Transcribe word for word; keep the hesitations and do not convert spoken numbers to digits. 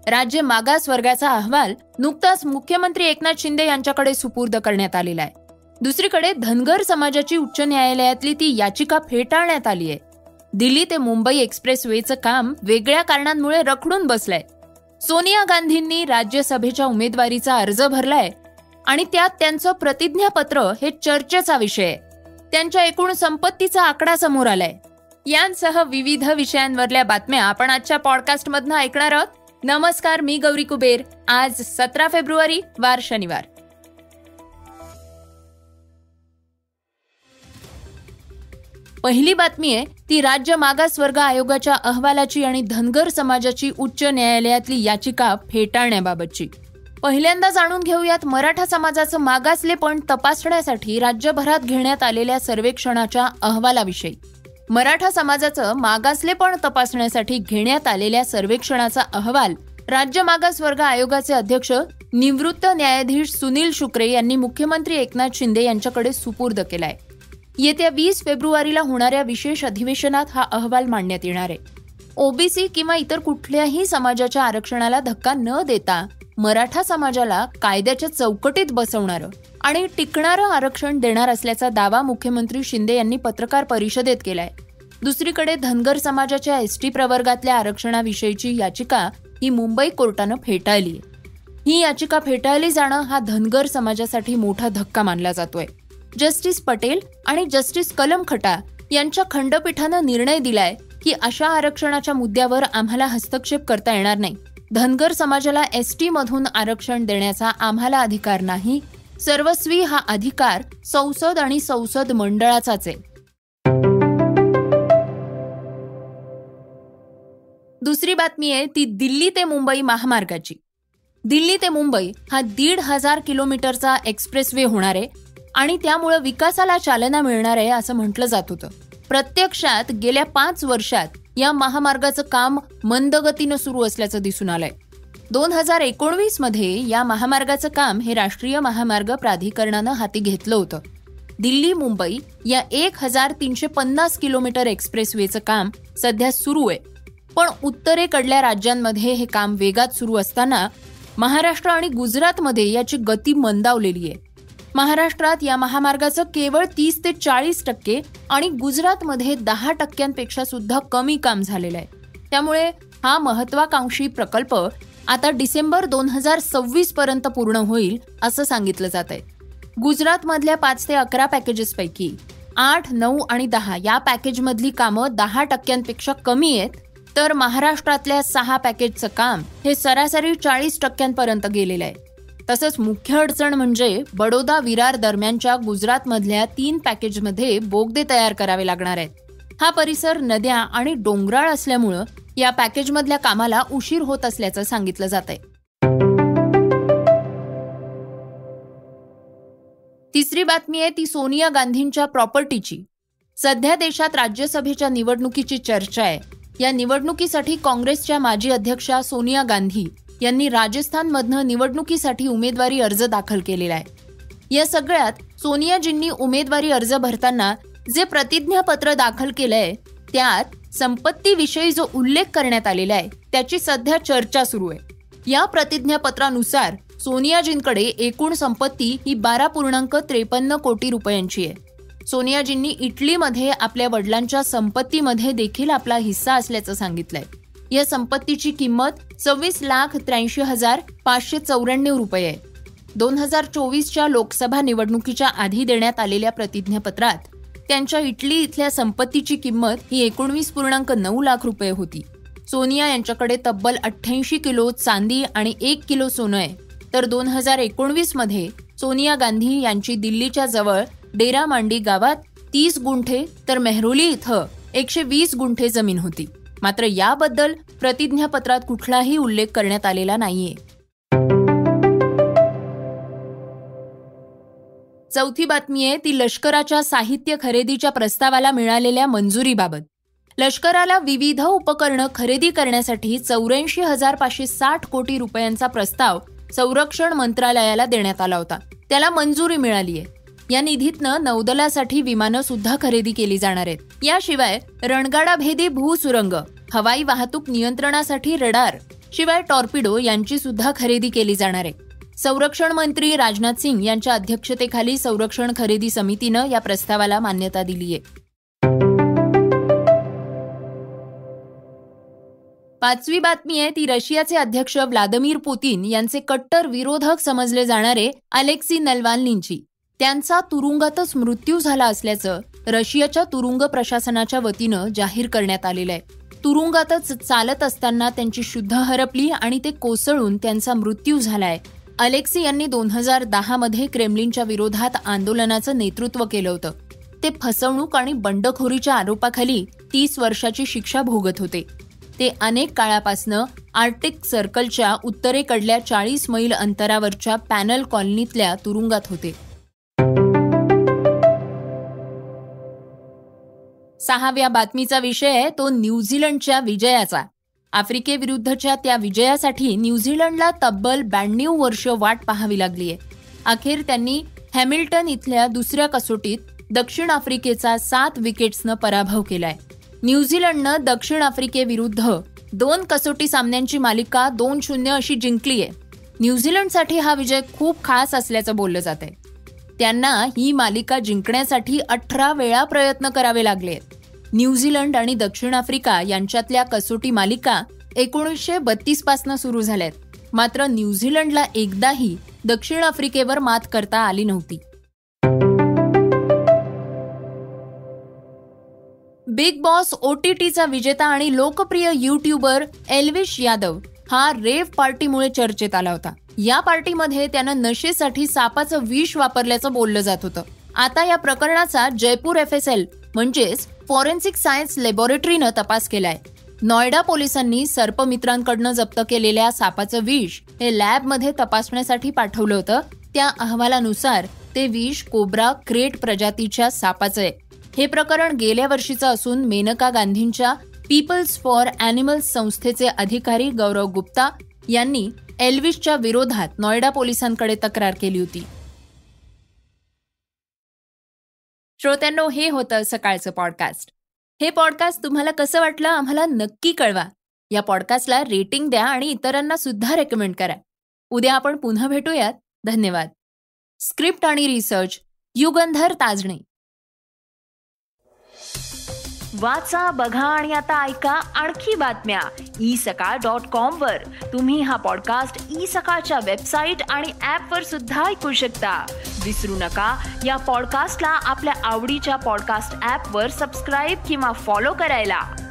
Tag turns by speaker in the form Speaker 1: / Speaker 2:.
Speaker 1: राज्य मागास वर्गाचा अहवाल नुकताच मुख्यमंत्री एकनाथ शिंदे यांच्याकडे सुपूर्द करण्यात आलेला आहे. दुसरीकडे धनगर समाजाची उच्च न्यायालयातली ती याचिका फेटाळण्यात आली आहे. दिल्ली ते मुंबई एक्सप्रेसवेचं काम वेगळ्या कारणांमुळे रखडून बसलंय. सोनिया गांधींनी राज्यसभेच्या उमेदवारीचा अर्ज भरलाय आणि त्यात त्यांचं प्रतिज्ञापत्र हे चर्चेचा विषय आहे. त्यांच्या एकूण संपत्तीचा आकडा समोर आलाय. यांसह विविध विषयांवरल्या बातम्या आपण आजच्या पॉडकास्टमधनं ऐकणार आहोत. नमस्कार, मी गौरी कुबेर. आज सतरा फेब्रुवारी, वार शनिवार. पहिली बातमी आहे ती राज्य मागासवर्ग आयोगाच्या अहवालाची आणि धनगर समाजाची उच्च न्यायालयातली याचिका फेटाळण्याबाबतची. पहिल्यांदा जाणून घेऊयात मराठा समाजाचं मागासलेपण तपासण्यासाठी राज्यभरात घेण्यात आलेल्या सर्वेक्षणाच्या अहवालाविषयी. मराठा समाजाचं मागासलेपण तपासण्यासाठी घेण्यात आलेल्या सर्वेक्षणाचा अहवाल राज्य मागासवर्ग आयोगाचे अध्यक्ष निवृत्त न्यायाधीश सुनील शुक्रे यांनी मुख्यमंत्री एकनाथ शिंदे यांच्याकडे सुपूर्द केलाय. येत्या वीस फेब्रुवारीला होणाऱ्या विशेष अधिवेशनात हा अहवाल मांडण्यात येणार आहे. ओबीसी किंवा इतर कुठल्याही समाजाच्या आरक्षणाला धक्का न देता मराठा समाजाला कायद्याच्या चौकटीत बसवणारं आणि टिकणारं आरक्षण देणार असल्याचा दावा मुख्यमंत्री शिंदे यांनी पत्रकार परिषदेत केलाय. दुसरीकडे धनगर समाजाच्या एसटी प्रवर्गातल्या आरक्षणाविषयीची याचिका ही मुंबई कोर्टानं फेटाळली. ही याचिका फेटाळली जाणं हा धनगर समाजासाठी मोठा धक्का मानला जातोय. जस्टिस पटेल आणि जस्टिस कलमखटा यांच्या खंडपीठानं निर्णय दिलाय की अशा आरक्षणाच्या मुद्द्यावर आम्हाला हस्तक्षेप करता येणार नाही. धनगर समाजाला एसटी मधून आरक्षण देण्याचा आम्हाला अधिकार नाही. सर्वस्वी हा अधिकार संसद आणि संसद मंडळाचाच आहे. दुसरी बातमी आहे ती दिल्ली ते मुंबई महामार्गाची. दिल्ली ते मुंबई हा दीड हजार किलोमीटरचा एक्सप्रेसवे होणार आहे आणि त्यामुळे विकासाला चालना मिळणार आहे असं म्हटलं जात होतं. प्रत्यक्षात गेल्या पाच वर्षात या महामार्गाचं काम मंदगतीनं सुरू असल्याचं दिसून आलंय. दोन हजार एकोणवीस मध्ये या महामार्गाचं काम हे राष्ट्रीय महामार्ग प्राधिकरणानं हाती घेतलं होतं. दिल्ली मुंबई या एक हजार तीनशे पन्नास किलोमीटर एक्सप्रेसवेचं काम सध्या सुरू आहे. पण उत्तरेकडल्या राज्यांमध्ये हे काम वेगात सुरू असताना महाराष्ट्र आणि गुजरातमध्ये याची गती मंदावलेली आहे. महाराष्ट्रात या महामार्गाचं केवळ तीस ते चाळीस टक्के आणि गुजरातमध्ये दहा टक्क्यांपेक्षा सुद्धा कमी काम झालेलं आहे. त्यामुळे हा महत्वाकांक्षी प्रकल्प आता डिसेंबर दोन हजार सव्वीस पर्यंत पूर्ण होईल असं सांगितलं जात आहे. गुजरातमधल्या पाच ते अकरा पॅकेजेसपैकी आठ, नऊ आणि दहा या पॅकेजमधली कामं दहा टक्क्यांपेक्षा कमी आहेत, तर महाराष्ट्रातल्या सहा पॅकेजचं काम हे सरासरी चाळीस टक्क्यांपर्यंत गेलेलं आहे. तसंच मुख्य अडचण म्हणजे बडोदा विरार दरम्यानच्या गुजरातमधल्या तीन पॅकेजमध्ये बोगदे तयार करावे लागणार आहेत. हा परिसर नद्या आणि डोंगराळ असल्यामुळं या पॅकेजमधल्या कामाला उशीर होत असल्याचं सांगितलं जात आहे. तिसरी बातमी आहे ती सोनिया गांधींच्या प्रॉपर्टीची. सध्या देशात राज्यसभेच्या निवडणुकीची चर्चा आहे. या निवडणुकीसाठी काँग्रेसच्या माजी अध्यक्षा सोनिया गांधी यांनी राजस्थानमधनं निवडणुकीसाठी उमेदवारी अर्ज दाखल केलेला आहे. या सगळ्यात सोनियाजींनी उमेदवारी अर्ज भरताना जे प्रतिज्ञापत्र दाखल केलंय त्यात संपत्तीविषयी जो उल्लेख करण्यात आलेला आहे त्याची सध्या चर्चा सुरू आहे. या प्रतिज्ञापत्रानुसार सोनियाजींकडे एकूण संपत्ती ही बारा पूर्णांक त्रेपन्न कोटी रुपयांची आहे. सोनियाजींनी इटलीमध्ये आपल्या वडिलांच्या संपत्तीमध्ये देखील आपला हिस्सा असल्याचं सांगितलंय. या संपत्तीची किंमत सव्वीस लाख त्र्याऐंशी हजार पाचशे चौऱ्याण्णव रुपये आहे. दोन हजार चोवीसच्या लोकसभा निवडणुकीच्या आधी देण्यात आलेल्या प्रतिज्ञापत्रात त्यांच्या इटली इथल्या संपत्तीची किंमत ही एकोणवीस पूर्णांक नऊ लाख रुपये होती. सोनिया यांच्याकडे तब्बल अठ्ठ्याऐंशी किलो चांदी आणि एक किलो सोनं आहे. तर दोन हजार एकोणवीस मध्ये सोनिया गांधी यांची दिल्लीच्या जवळ डेरा मांडी गावात तीस गुंठे तर मेहरोली इथं एकशे वीस गुंठे जमीन होती. मात्र याबद्दल प्रतिज्ञापत्रात कुठलाही उल्लेख करण्यात आलेला नाहीये. चौथी बातमी आहे ती लष्कराच्या साहित्य खरेदीच्या प्रस्तावाला मिळालेल्या मंजुरीबाबत. लष्कराला विविध उपकरणं खरेदी करण्यासाठी चौऱ्याऐंशी हजार पाचशे साठ कोटी रुपयांचा प्रस्ताव संरक्षण मंत्रालयाला देण्यात आला होता. त्याला मंजुरी मिळाली आहे. या निधीतनं नौदलासाठी विमानं सुद्धा खरेदी केली जाणार आहेत. याशिवाय रणगाडाभेदी भूसुरंग, हवाई वाहतूक नियंत्रणासाठी रडार, शिवाय टॉर्पिडो यांची सुद्धा खरेदी केली जाणार आहे. संरक्षण मंत्री राजनाथ सिंग यांच्या अध्यक्षतेखाली संरक्षण खरेदी समितीनं या प्रस्तावाला मान्यता दिली आहे. पाचवी बातमी आहे ती रशियाचे अध्यक्ष व्लादिमीर पुतीन यांचे कट्टर विरोधक समजले जाणारे अलेक्सी नलवाल्नींची त्यांचा तुरुंगातच मृत्यू झाला असल्याचं रशियाच्या तुरुंग प्रशासनाच्या वतीनं जाहीर करण्यात आलेलं आहे. तुरुंगातच चालत असताना त्यांची शुद्ध हरपली आणि ते कोसळून त्यांचा मृत्यू झालाय. अलेक्सी यांनी दोन हजार दहा मध्ये क्रेमलिनच्या विरोधात आंदोलनाचं नेतृत्व केलं होतं. ते फसवणूक आणि बंडखोरीच्या आरोपाखाली तीस वर्षाची शिक्षा भोगत होते. ते अनेक काळापासनं आर्क्टिक सर्कलच्या उत्तरेकडल्या चाळीस मैल अंतरावरच्या पॅनल कॉलनीतल्या तुरुंगात होते. सहाव्या बातमीचा विषय आहे तो न्यूझीलंडच्या विजयाचा. आफ्रिकेविरुद्धच्या त्या विजयासाठी न्यूझीलंडला तब्बल ब्याण्णव वर्ष वाट पाहावी लागली आहे. अखेर त्यांनी हॅमिल्टन इथल्या दुसऱ्या कसोटीत दक्षिण आफ्रिकेचा सात विकेट्सनं पराभव केलाय. न्यूझीलंडनं दक्षिण आफ्रिकेविरुद्ध दोन कसोटी सामन्यांची मालिका दोन शून्य अशी जिंकली आहे. न्यूझीलंडसाठी हा विजय खूप खास असल्याचं बोललं जात आहे. त्यांना ही मालिका जिंकण्यासाठी अठरा वेळा प्रयत्न करावे लागले. न्यूझीलंड आणि दक्षिण आफ्रिका यांच्यातल्या कसोटी मालिका एकोणीसशे बत्तीस पासून सुरू झाल्यात. मात्र न्यूझीलंडला एकदाही दक्षिण आफ्रिकेवर मात करता आली नव्हती. बिग बॉस ओटीटीचा विजेता आणि लोकप्रिय यूट्यूबर एल्विश यादव हा रेव्ह पार्टीमुळे चर्चेत आला होता. या पार्टीमध्ये त्यानं नशेसाठी सापाचं विष वापरल्याचं बोललं जात होतं. आता या प्रकरणाचा जयपूर एफ एस एल म्हणजेच फॉरेन्सिक सायन्स लॅबोरेटरीनं तपास केलाय. नॉयडा पोलिसांनी सर्पमित्रांकडनं जप्त केलेल्या सापाचं विष हे लॅबमध्ये तपासण्यासाठी पाठवलं होतं. त्या अहवालानुसार ते विष कोब्रा क्रेट प्रजातीच्या सापाचं आहे. हे प्रकरण गेल्या वर्षीचं असून मेनका गांधींच्या पीपल्स फॉर अॅनिमल्स संस्थेचे अधिकारी गौरव गुप्ता यांनी एल्विशच्या विरोधात नॉयडा पोलिसांकडे तक्रार केली होती. श्रोत्यांनो, हे होतं सकाळचं पॉडकास्ट. हे पॉडकास्ट तुम्हाला कसं वाटलं आम्हाला नक्की कळवा. या पॉडकास्टला रेटिंग द्या आणि इतरांना सुद्धा रेकमेंड करा. उद्या आपण पुन्हा भेटूयात. धन्यवाद. स्क्रिप्ट आणि रिसर्च युगंधर ताजणे. वाचा, बघा आणि आता ऐका आणखी बातम्या ई सकाळ डॉट कॉम वर. तुम्ही हा पॉडकास्ट ई सकाळच्या वेबसाईट आणि ऍप वर सुद्धा ऐकू शकता. विसरू नका, या पॉडकास्टला आपल्या आवडीच्या पॉडकास्ट ऍप वर सबस्क्राईब किंवा फॉलो करायला.